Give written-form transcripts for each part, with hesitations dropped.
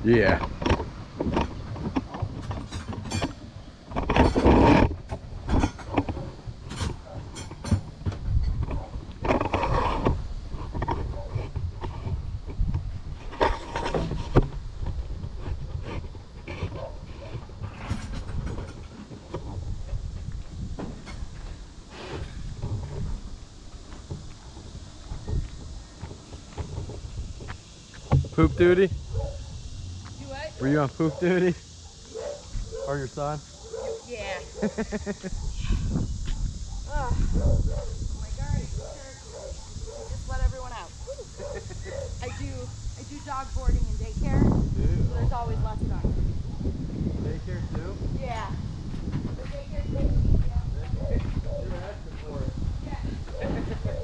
Yeah. Poop duty? You what? Were you on poop duty? Or your son? Yeah. Oh my god, it's terrible. I just let everyone out. I do dog boarding and daycare, so there's always lots of dogs. Daycare too? Yeah. The daycare too. Yeah. You were asking for it. Yeah.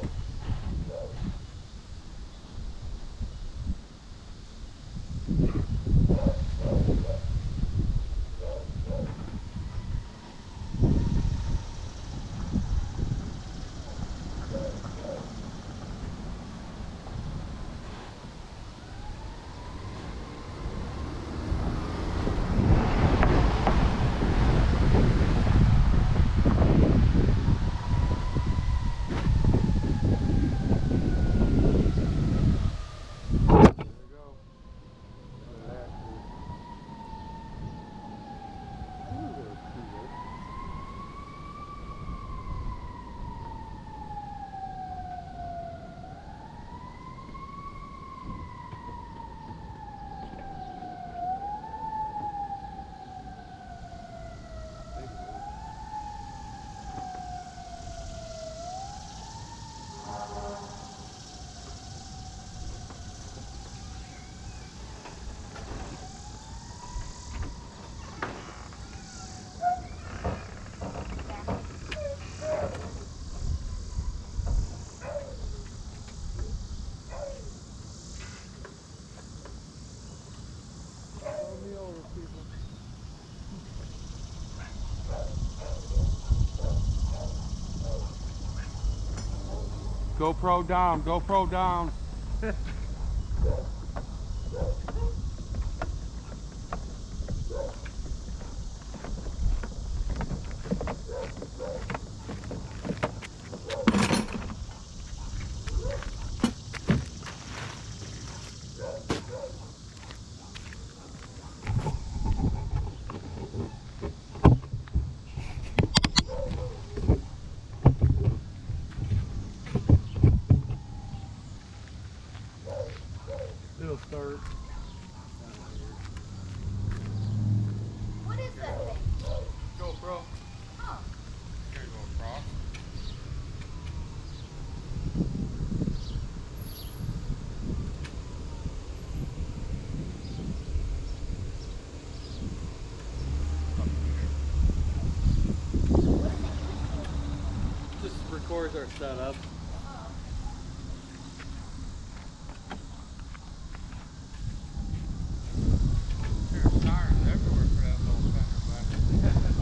GoPro down, GoPro down. It'll start. What is that thing? GoPro. Oh. Here, go across. Just records our setup. There's sirens everywhere for that little fender bender.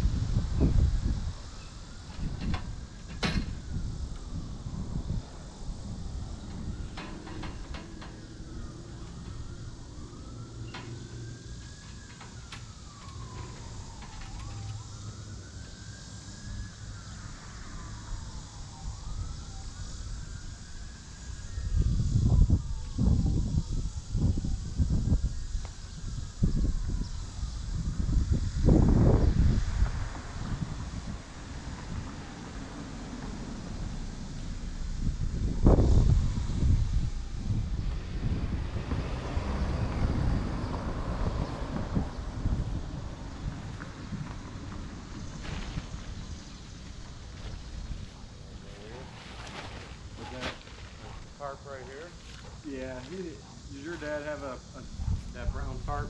Tarp right here. Yeah. Does your dad have that brown tarp?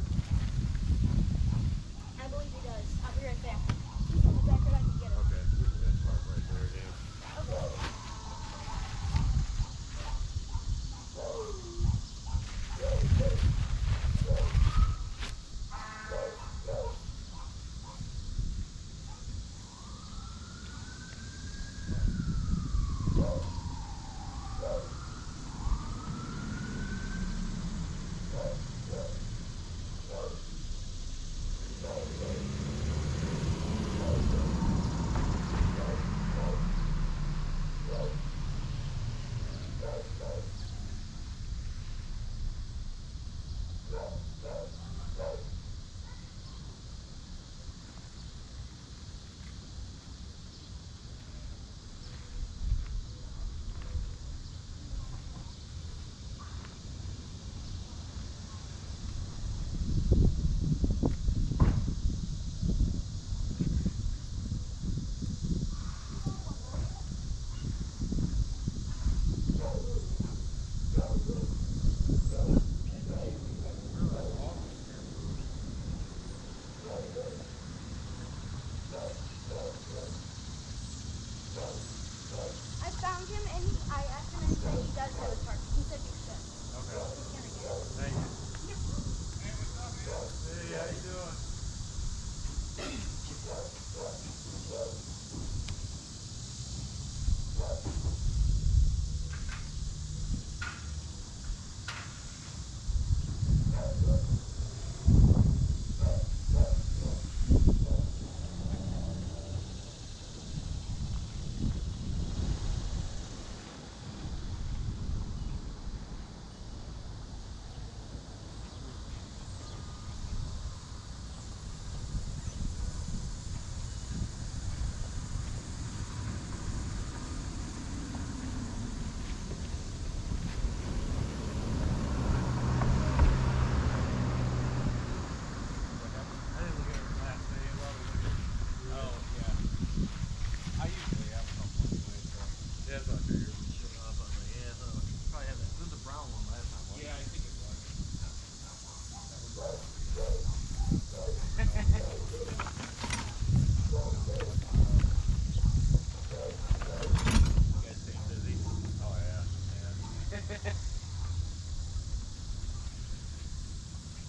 I believe he does. I'll be right back. He's in the back and I can get it. Okay. There's that tarp right there, Dan. Okay.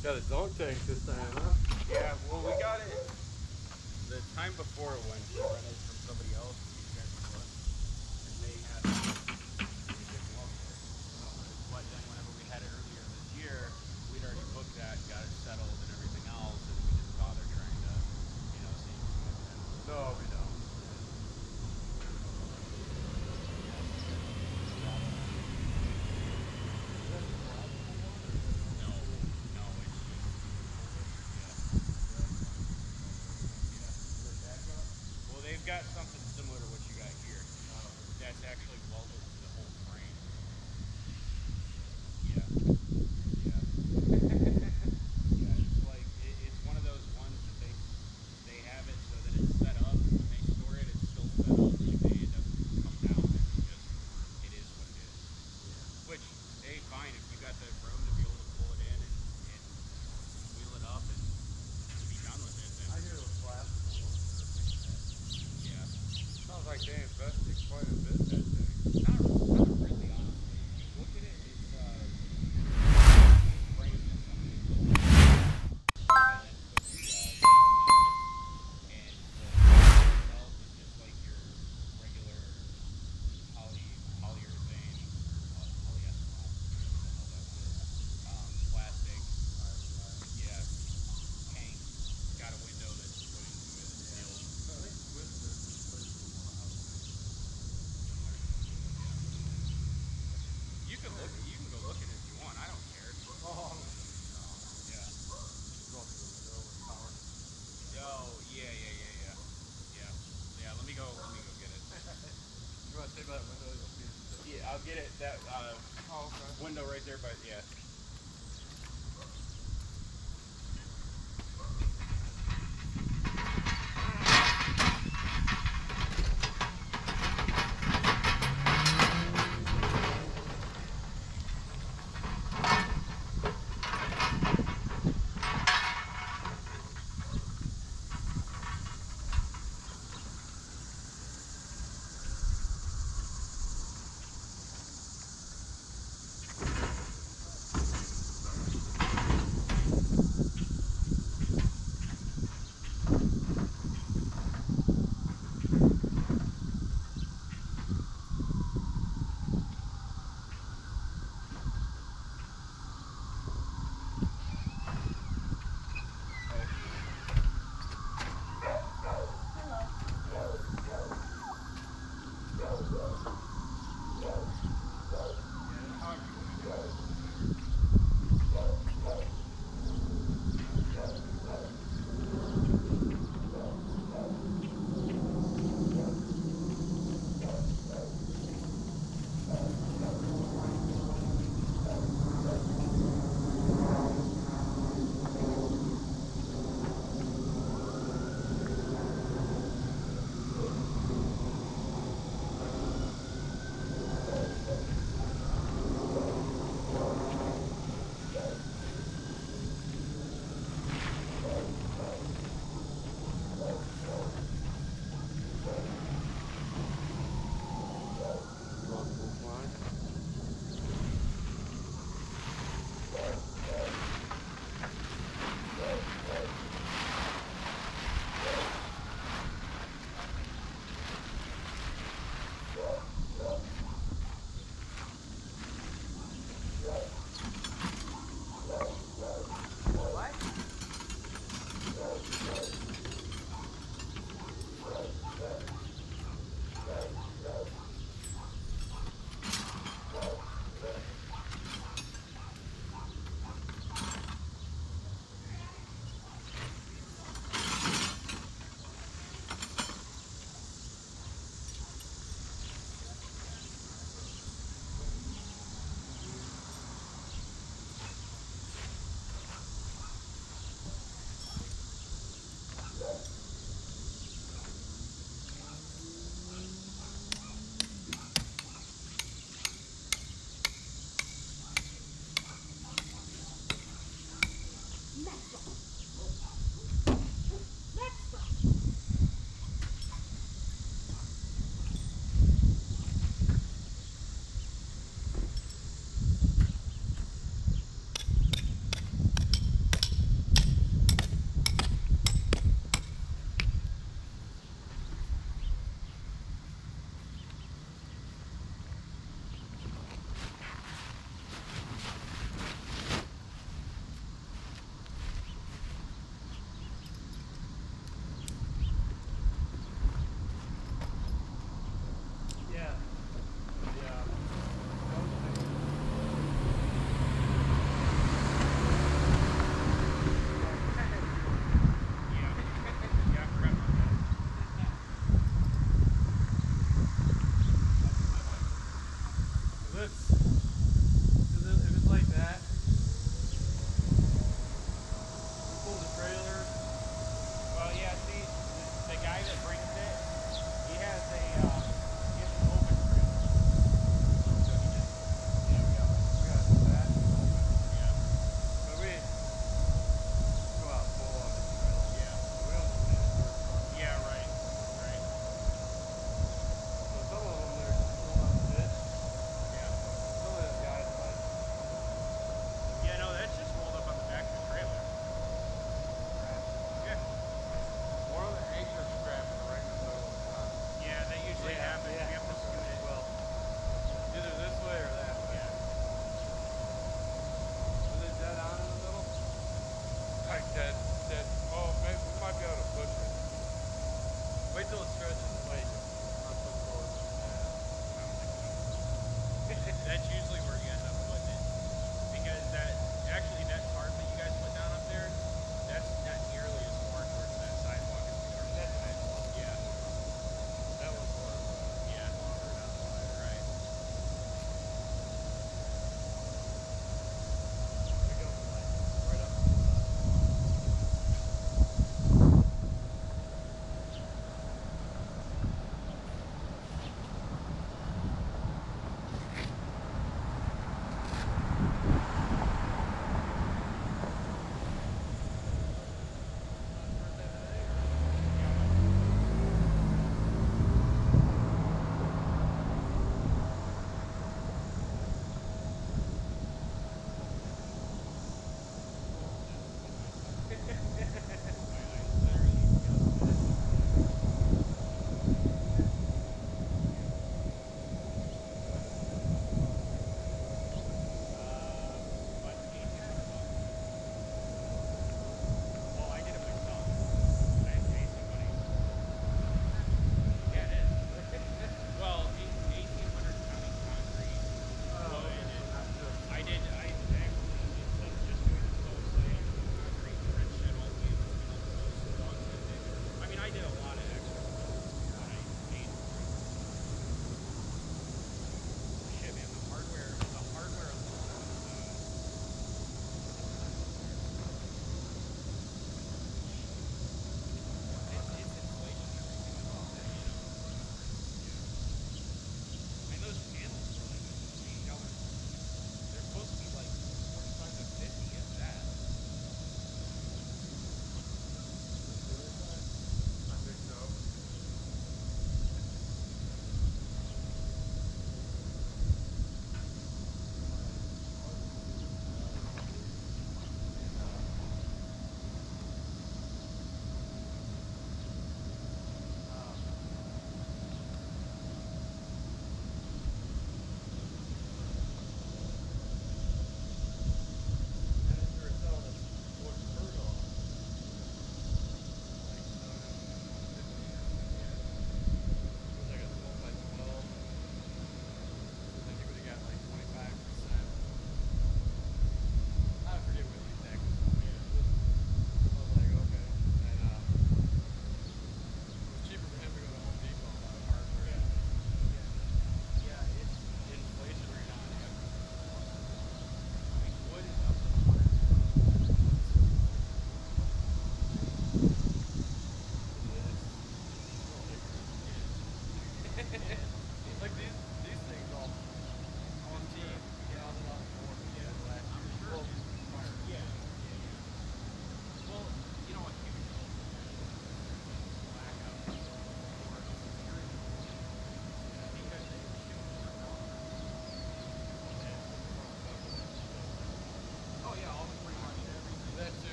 Got a dog tank this time, huh? Yeah, well, we got it the time before when she rented from somebody else. And they had pretty big wells there. But then whenever we had it earlier this year, we'd already booked that and got it settled and everything else, and we didn't bother trying to, see commitment. No, we don't. No, it's well, they've got something similar to what you got here. That's actually welded to the whole frame. Yeah. Yeah, it's like it's one of those ones that they have it so that it's set up. When they store it, it's still set up. Like it doesn't come down. It is what it is. Which, hey, fine if you got the room to be able to pull it in and wheel it up and be done with it. Then I hear those flaps. yeah.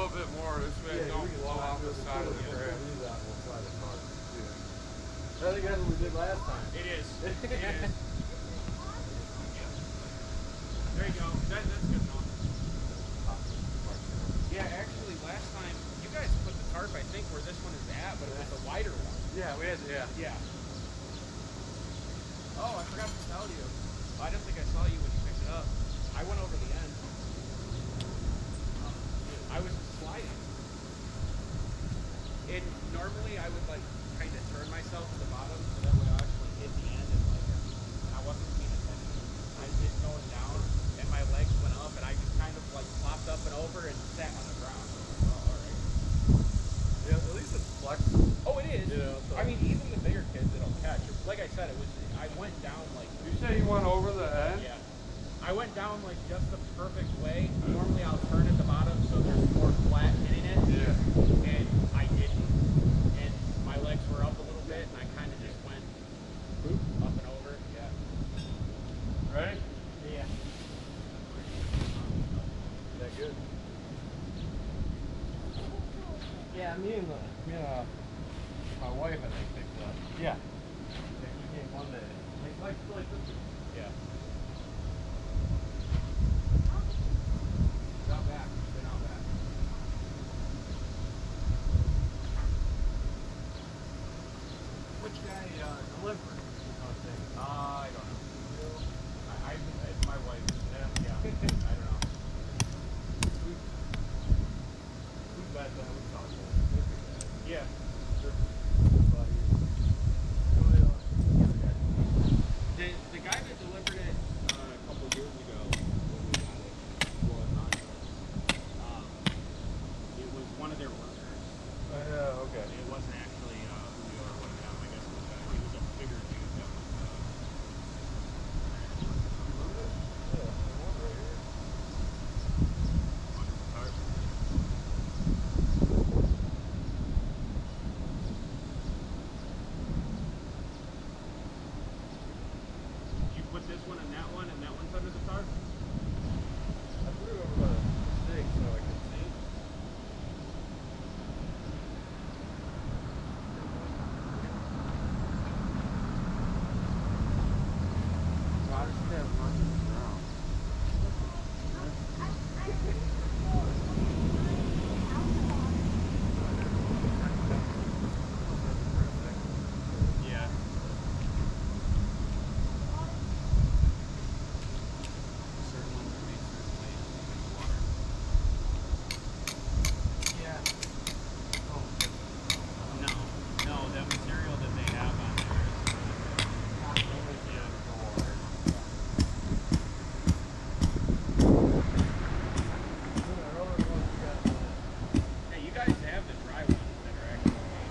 little bit more. This way it don't blow off the side of the grass. I think that's what we did last time. It is. It is. There you go. That's good enough. Yeah, actually, last time you guys put the tarp, I think, where this one is at, but it was a wider one. Yeah, we had to, yeah. Oh, I forgot to tell you. I didn't think I saw you when you picked it up. I went over the end. I was sliding. And normally I would like kind of turn myself to the bottom so that way I actually hit the end and like I wasn't paying attention. I was just going down and my legs went up and I just kind of like flopped up and over and sat on the ground. Oh, alright. Yeah, at least it's flexible. Oh, it is. You know, so. I mean, even the bigger kids it'll catch. Like I said, I went down like. You say you went over the end? Yeah. I went down like just the perfect way. Normally I'll turn at the bottom so there's more flat hitting it. Yeah. And I didn't. And my legs were up a little bit and I kind of just went up and over. Yeah. Ready? Yeah. Is that good? Yeah, me and my wife, I think, picked it up. Yeah. We came one day. Like this. Yeah. Not back. They're not back. Which guy delivered? I don't know. It's my wife. Yeah. I don't know. We bet that we talked about it. Yeah. The guy that delivered it a couple years ago when we got it, it was one of their workers. Yeah, okay. It wasn't actually Julio or whatever. I guess it was a bigger dude that was. One right here. Under the tarp. You put this one and that one's under the tarp? I threw it over the stick so I could see. I just have running around. Yeah. Certain ones are made certain ways to get the water. Yeah. No, that material that they have on there hey, you guys have the dry ones that are actually made.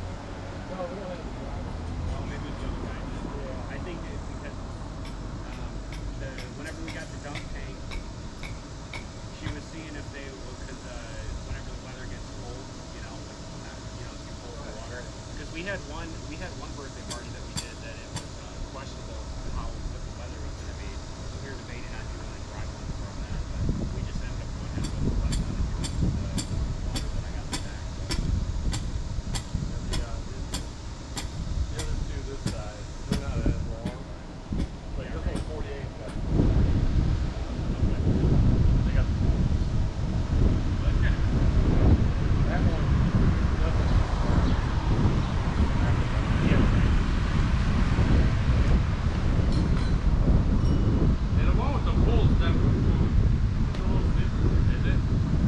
Well, maybe it's the other guy did. I think it's because whenever we got the dunk tank, she was seeing if they would, because whenever the weather gets cold, not, too cold for water. Because we had one birthday party that we did that it was questionable what the weather was going to be. So we were debating on doing a dry one from that, but we just ended up going ahead with the wet one and doing the water that I got in the back. The other two this side, they're not as long. Like this one's 48 got. They got the But yeah. that one doesn't. And the one with the pool is definitely cool. It's a little different, is it?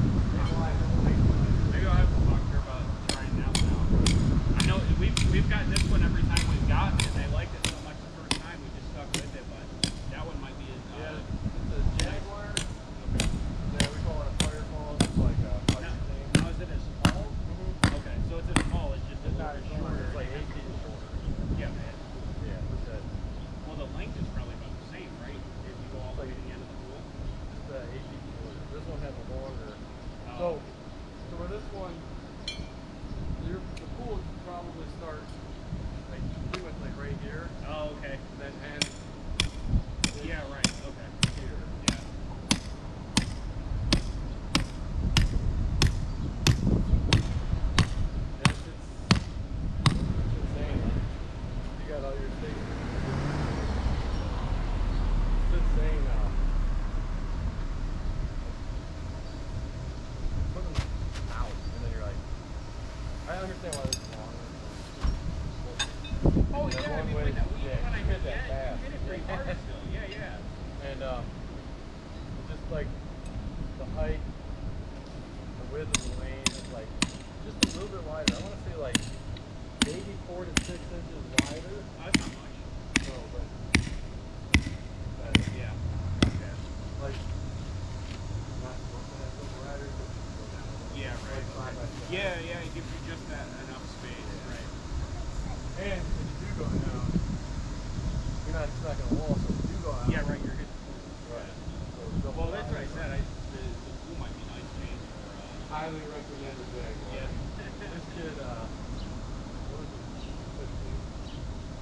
Maybe I'll have to talk to her about trying that one out. I know we've got this one every time we've gotten it, and they liked it so much the first time we just stuck with it, but that one might be Yeah, it's a Jaguar. Yeah, we call it a Fireball. It's like a fire thing. Now is it a small? Okay, so it's a small, it's just a It's not little bit short, shorter. it's like 8 feet shorter. Yeah, man. Yeah, what's that? Well, the length is probably about the same, right? If you go all the way to the end of the pool. Just 8 feet shorter. This one has a longer. Oh. So with this one, the pool would probably start like pretty much like right here, Oh, okay. and then end Yeah, right. Okay. here. Yeah. understand why this is longer. Oh That yeah, I one mean way, when yeah, when I you hit hit that that, fast. you hit it pretty hard still. Yeah, yeah. And just like the height, the width of the lane is like just a little bit wider. I want to say like maybe 4 to 6 inches wider. That's not much. No, but Yeah. Okay. like not looking at the riders, but just go down a little Yeah, bit, right. like side by side. Yeah, it gives you just that enough space, right? And when you do go down, you're not stuck in a wall, so if you do go out. Yeah, right. You're hitting. Right. So don't Well, that's bother. what I said. The blue might be nice change for. Highly recommend the Jaguar. Yeah. This kid, what is it? 15.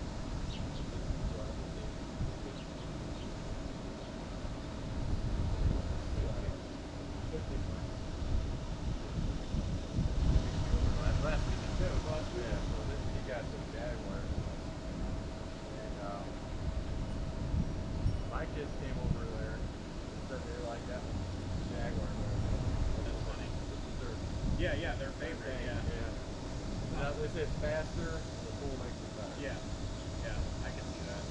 Last weekend too. Yeah, so this he got the Jaguar. And my kids came over there and said they like that one. Jaguar. That's funny. This is their Yeah, their favorite. thing, Yeah. Now they say it's faster, and the pool makes it better. Yeah, I can see that.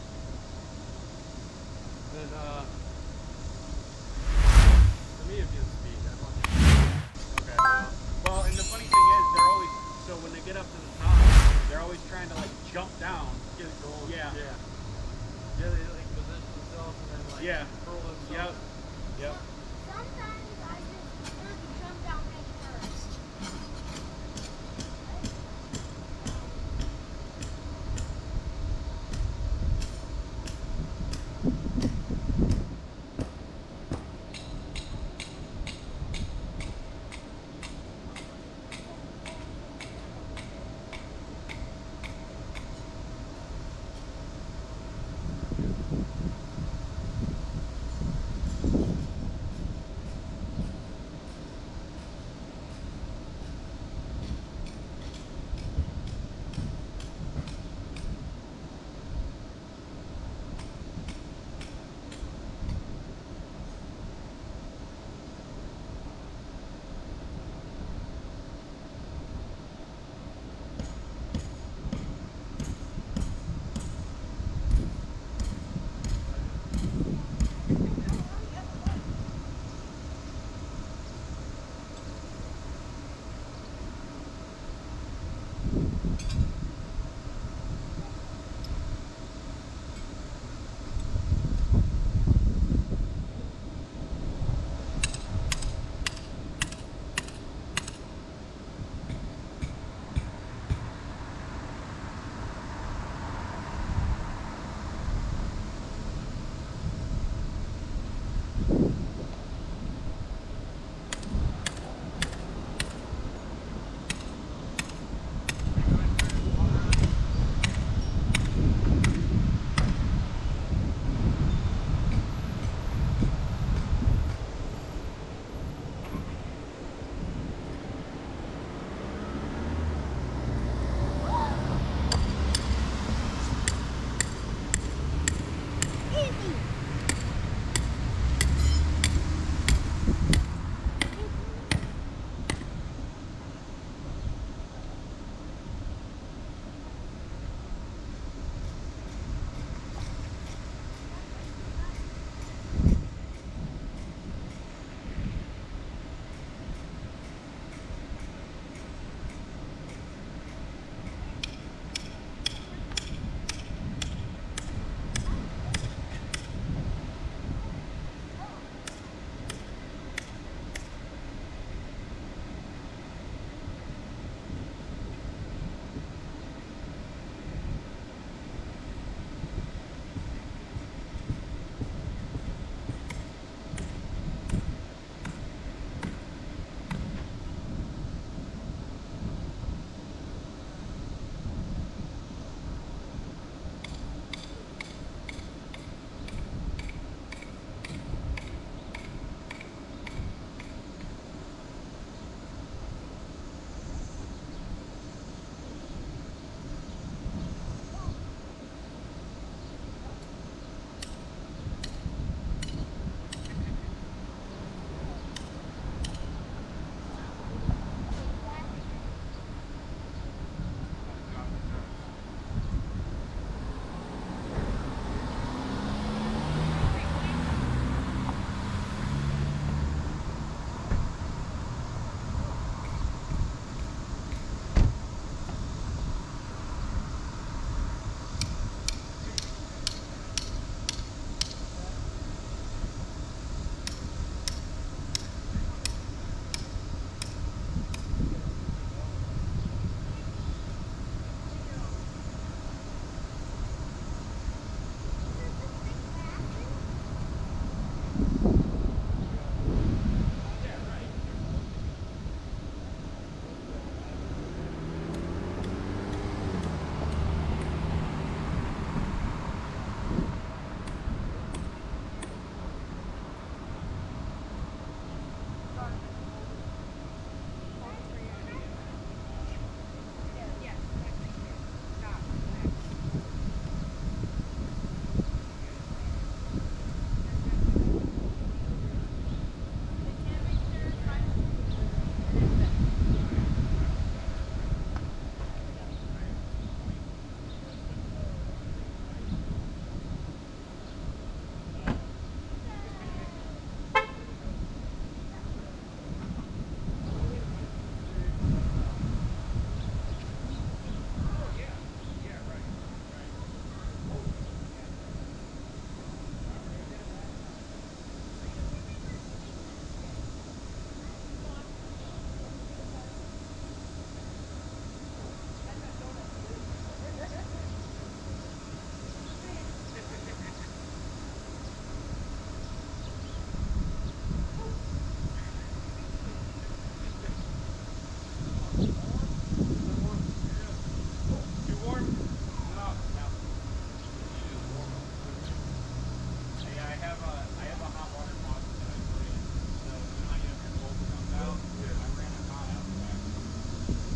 Then for me it'd be the speed. I want Okay. Well, and the funny thing is, they're always so when they get up to the top, they're always trying to like jump down. get it going. Yeah. Yeah. Yeah, they like position themselves and then like Yeah. curl themselves. Yep. Sometimes I just prefer to jump down head first.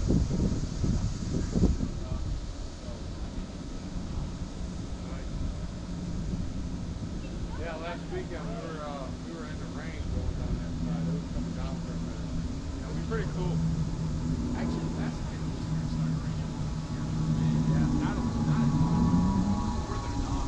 Yeah, last weekend we were in the rain going down that side. It was coming down for a minute. That would be pretty cool. Actually, last night it was going to start raining. Yeah, not more than enough.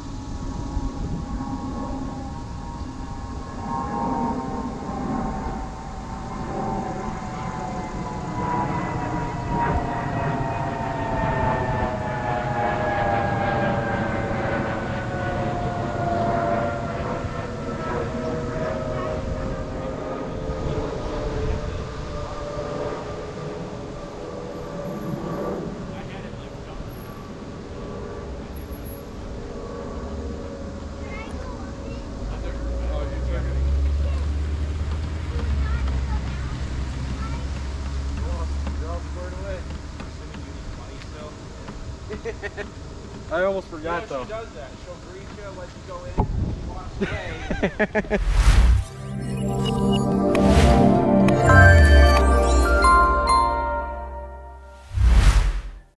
I almost forgot though. She does that. She'll greet you, let you go in, she walks away.